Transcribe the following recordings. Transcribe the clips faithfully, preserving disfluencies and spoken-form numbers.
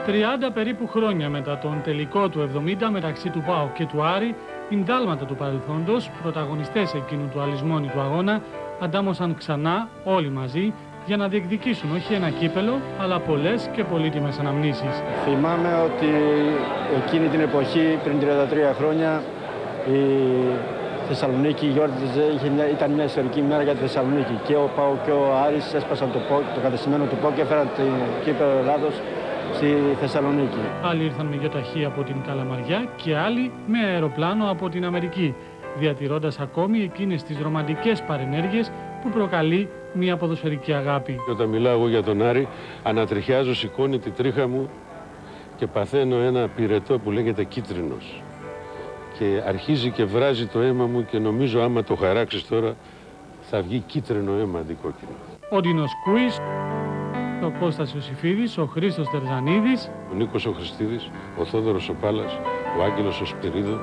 τριάντα περίπου χρόνια μετά τον τελικό του εβδομήντα μεταξύ του ΠΑΟΚ και του Άρη, οι ντάλματα του παρελθόντος, πρωταγωνιστές εκείνου του αλυσμόνητου αγώνα, αντάμωσαν ξανά όλοι μαζί για να διεκδικήσουν όχι ένα κύπελο, αλλά πολλές και πολύτιμες αναμνήσεις. Θυμάμαι ότι εκείνη την εποχή, πριν τριάντα τρία χρόνια, η Θεσσαλονίκη γιόρτιζε, ήταν μια ιστορική μέρα για τη Θεσσαλονίκη. Και ο ΠΑΟΚ και ο Άρης έσπασαν το, το κατεστημένο του ΠΑΟΚ και έφεραν το κύπελο Ελλάδος στη Θεσσαλονίκη. Άλλοι ήρθαν με γεωταχή από την Καλαμαριά και άλλοι με αεροπλάνο από την Αμερική, διατηρώντας ακόμη εκείνες τις ρομαντικές παρενέργειες που προκαλεί μια ποδοσφαιρική αγάπη. Όταν μιλάω εγώ για τον Άρη, ανατριχιάζω, σηκώνει τη τρίχα μου και παθαίνω ένα πυρετό που λέγεται κίτρινος. Και αρχίζει και βράζει το αίμα μου και νομίζω άμα το χαράξεις τώρα θα βγει κίτρινο αίμα αντί κόκκινο. Ο Ντίνος Κούης, ο Κώστας Ιωσήφιδης, ο Χρήστος Τερζανίδης, ο Νίκος ο Χριστίδης, ο Θόδωρος ο Πάλας, ο Άγγελος ο Σπυρίδου,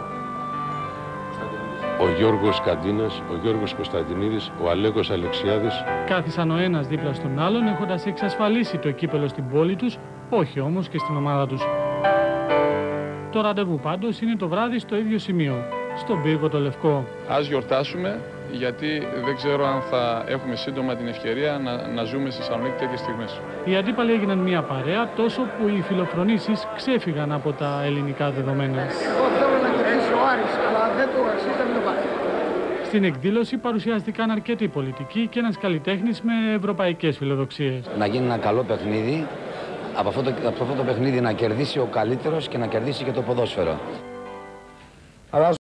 ο Γιώργος Καντίνας, ο Γιώργος Κωνσταντινίδης, ο Αλέκος Αλεξιάδης. Κάθισαν ο ένας δίπλα στον άλλον έχοντας εξασφαλίσει το κύπελο στην πόλη τους, όχι όμως και στην ομάδα τους. Το ραντεβού πάντως είναι το βράδυ στο ίδιο σημείο, στον Πύργο το Λευκό. Ας γιορτάσουμε, γιατί δεν ξέρω αν θα έχουμε σύντομα την ευκαιρία να, να ζούμε στη Θεσσαλονίκη τέτοιες στιγμές. Οι αντίπαλοι έγιναν μια παρέα, τόσο που οι φιλοφρονήσεις ξέφυγαν από τα ελληνικά δεδομένα. Εγώ θέλω να κερδίσει ο Άρης, αλλά δεν το αξίζει, δεν το πάρει. Στην εκδήλωση παρουσιάστηκαν αρκετοί πολιτικοί και ένας καλλιτέχνης με ευρωπαϊκές φιλοδοξίες. Να γίνει ένα καλό παιχνίδι, από αυτό το, από αυτό το παιχνίδι να κερδίσει ο καλύτερος και να κερδίσει και το ποδόσφαιρο.